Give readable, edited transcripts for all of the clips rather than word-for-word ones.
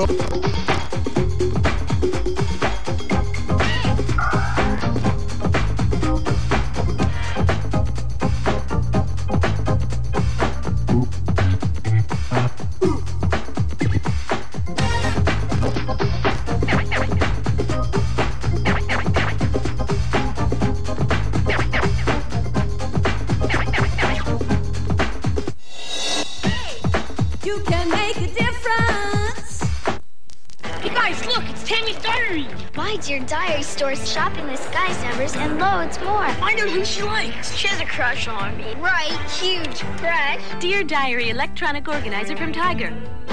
You can make a difference. Hey guys, look, it's Tammy's diary. My Dear Diary stores shopping list, guys numbers, and loads more. Find out who she likes. She has a crush on me. Right, huge crush. Dear Diary electronic organizer from Tiger.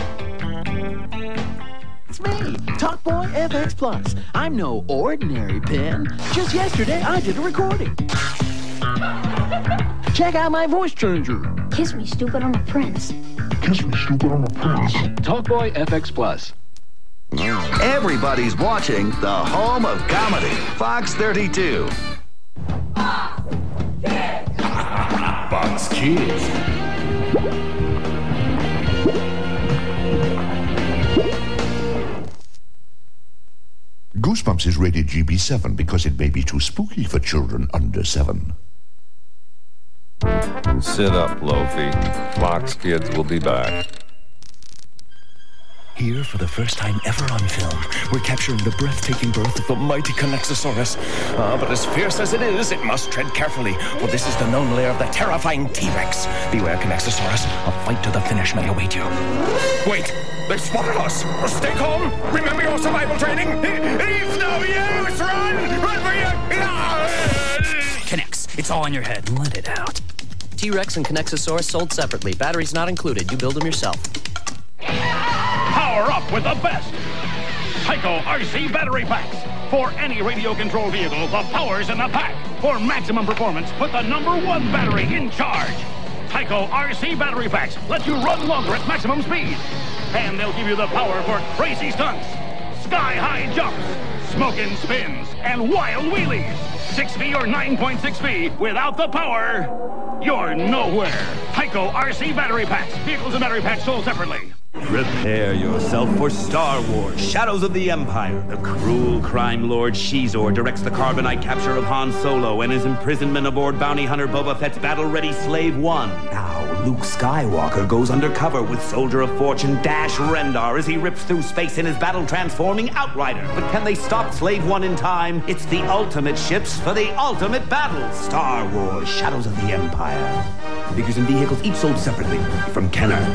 It's me, Talkboy FX Plus. I'm no ordinary pen. Just yesterday, I did a recording. Check out my voice changer. Kiss me, stupid, I'm a prince. Talkboy FX Plus. Everybody's watching the home of comedy, Fox 32. Fox Kids. Goosebumps is rated GB7 because it may be too spooky for children under 7. Sit up, Lofi. Fox Kids will be back. Here, for the first time ever on film, we're capturing the breathtaking birth of the mighty Connexosaurus. But as fierce as it is, it must tread carefully, for this is the known lair of the terrifying T-Rex. Beware, Connexosaurus. A fight to the finish may await you. Wait! They've spotted us! Stay calm! Remember your survival training! It's no use! Run! Run for your... Connex, it's all in your head. Let it out. T-Rex and Connexosaurus sold separately. Batteries not included. You build them yourself. Power up with the best Tyco RC battery packs. For any radio-controlled vehicle, the power's in the pack. For maximum performance, put the #1 battery in charge. Tyco RC battery packs let you run longer at maximum speed. And they'll give you the power for crazy stunts, sky-high jumps, smoking spins, and wild wheelies. 6V or 9.6V, without the power, you're nowhere. Tyco RC battery packs. Vehicles and battery packs sold separately. Prepare yourself for Star Wars, Shadows of the Empire. The cruel crime lord Shizor directs the carbonite capture of Han Solo and his imprisonment aboard bounty hunter Boba Fett's battle-ready Slave One. Now, Luke Skywalker goes undercover with Soldier of Fortune Dash Rendar as he rips through space in his battle-transforming Outrider. But can they stop Slave One in time? It's the ultimate ships for the ultimate battle. Star Wars, Shadows of the Empire. Figures and vehicles each sold separately from Kenner.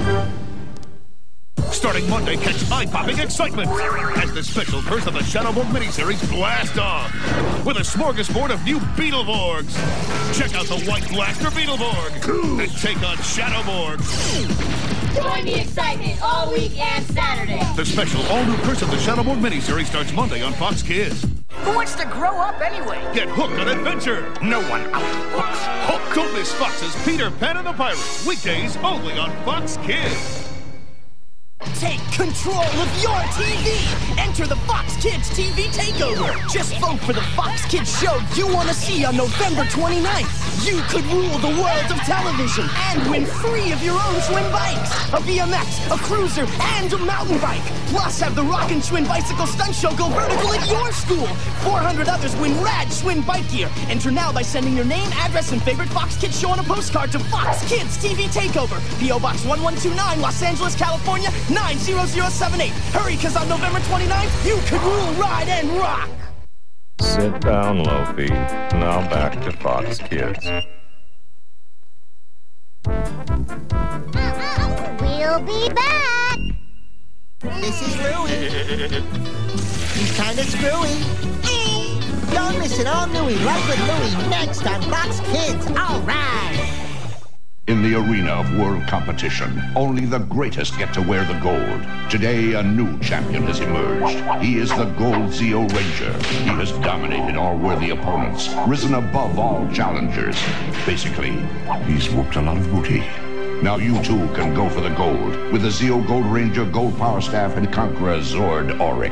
Starting Monday, catch eye-popping excitement as the special Curse of the Shadowborg miniseries blast off with a smorgasbord of new Beetleborgs. Check out the White Blaster Beetleborg and take on Shadowborg. Join the excitement all week and Saturday. The special all-new Curse of the Shadowborg miniseries starts Monday on Fox Kids. Who wants to grow up anyway? Get hooked on adventure. No one out-hooks Hook. Don't miss Fox's Peter Pan and the Pirates. Weekdays only on Fox Kids. Take control of your TV! Enter the Fox Kids TV Takeover! Just vote for the Fox Kids show you want to see on November 29th. You could rule the world of television and win 3 of your own Schwinn bikes! A BMX, a cruiser, and a mountain bike! Plus, have the Rockin' Schwinn Bicycle Stunt Show go vertical at your school! 400 others win rad Schwinn bike gear! Enter now by sending your name, address, and favorite Fox Kids show on a postcard to Fox Kids TV Takeover! P.O. Box 1129, Los Angeles, California, 90078. Hurry, because on November 29th, you could rule, ride, and rock! Sit down, Lofi. Now back to Fox Kids. We'll be back. This is Louie. He's kind of screwy. Don't miss it all newy right with Louie next on Fox Kids. All right. In the arena of world competition, only the greatest get to wear the gold. Today, a new champion has emerged. He is the Gold Zeo Ranger. He has dominated all worthy opponents, risen above all challengers. Basically, he's whooped a lot of booty. Now you too can go for the gold with the Zeo Gold Ranger, Gold Power Staff, and Conqueror Zord Auric.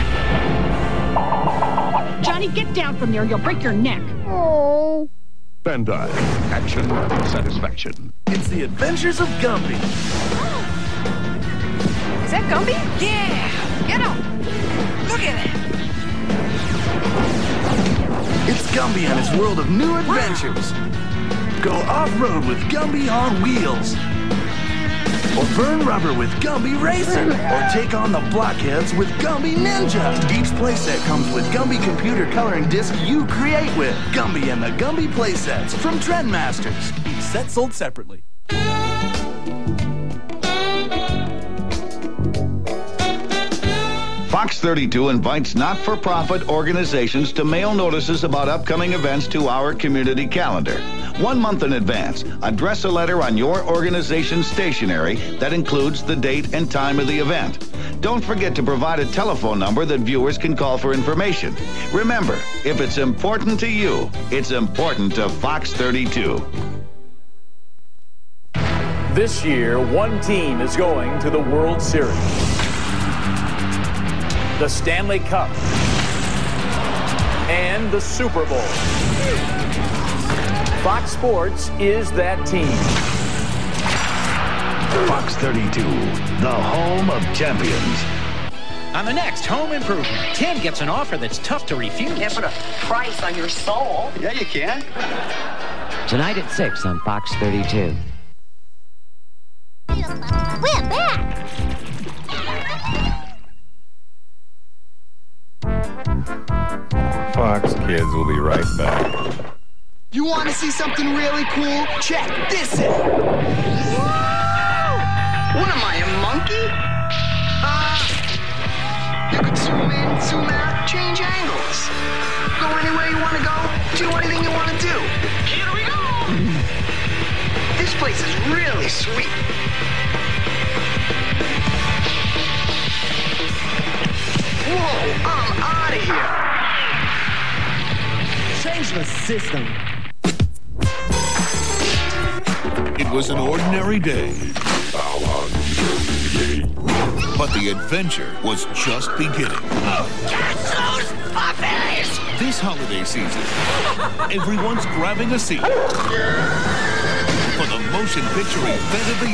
Johnny, get down from there. You'll break your neck. Oh. Bandai. Action, satisfaction. It's the adventures of Gumby. Is that Gumby? Yeah! Get him! Look at it! It's Gumby and his world of new adventures. Go off-road with Gumby on wheels. Or burn rubber with Gumby Racing. Or take on the blockheads with Gumby Ninja. Each playset comes with Gumby computer coloring disc you create with. Gumby and the Gumby playsets from Trendmasters. Each set sold separately. Fox 32 invites not-for-profit organizations to mail notices about upcoming events to our community calendar. 1 month in advance, address a letter on your organization's stationery that includes the date and time of the event. Don't forget to provide a telephone number that viewers can call for information. Remember, if it's important to you, it's important to Fox 32. This year, one team is going to the World Series. The Stanley Cup, and the Super Bowl. Fox Sports is that team. Fox 32, the home of champions. On the next Home Improvement, Tim gets an offer that's tough to refuse. Can't put a price on your soul. Yeah, you can. Tonight at 6 on Fox 32. We're back! Fox Kids will be right back. You want to see something really cool? Check this out. Whoa! What am I, a monkey? You could zoom in, zoom out, change angles. Go anywhere you want to go, do anything you want to do. Here we go! This place is really sweet. Whoa, I'm out of here. Change the system. It was an ordinary day. But the adventure was just beginning. Catch those puppies! This holiday season, everyone's grabbing a seat for the motion picture event of the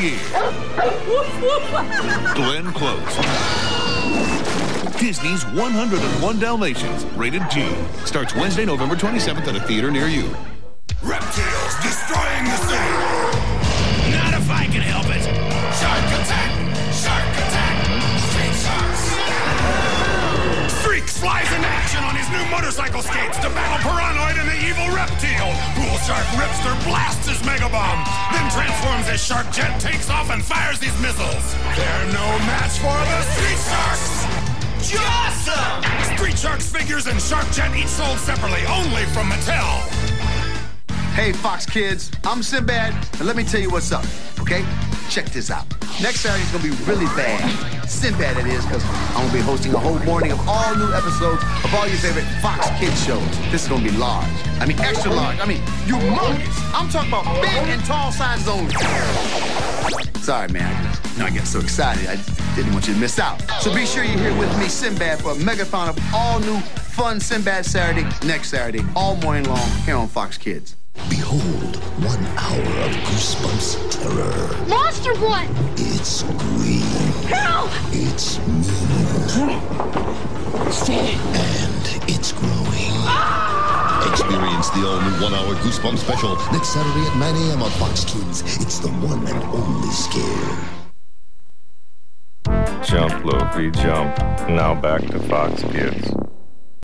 year. Glenn Close. Disney's 101 Dalmatians, rated G. Starts Wednesday, November 27th at a theater near you. Reptiles destroying the city. Not if I can help it. Shark attack! Shark attack! Street sharks! Streaks flies in action on his new motorcycle skates to battle Piranoid and the evil reptile. Pool Shark Ripster blasts his mega bomb, then transforms his shark jet, takes off and fires these missiles. They're no match for the Street Sharks! Awesome! Street Sharks figures and Shark Jet each sold separately, only from Mattel. Hey, Fox Kids, I'm Sinbad, and let me tell you what's up, okay? Check this out. Next Saturday's gonna be really bad. Sinbad, it is, because I'm gonna be hosting a whole morning of all new episodes of all your favorite Fox Kids shows. This is gonna be large. I mean, extra large. I mean, humongous. I'm talking about big and tall sizes only. Sorry, man. I get so excited. I didn't want you to miss out. So be sure you're here with me, Sinbad, for a megathon of all new fun Sinbad Saturday, next Saturday, all morning long, here on Fox Kids. Behold, 1 hour of Goosebumps terror. Monster Boy! It's green. Help! It's mean. Stay. And it's growing. Ah! Experience the all-new 1 hour Goosebumps special next Saturday at 9 a.m. on Fox Kids. It's the one and only scare. Jump, Lofi, jump. Now back to Fox Kids.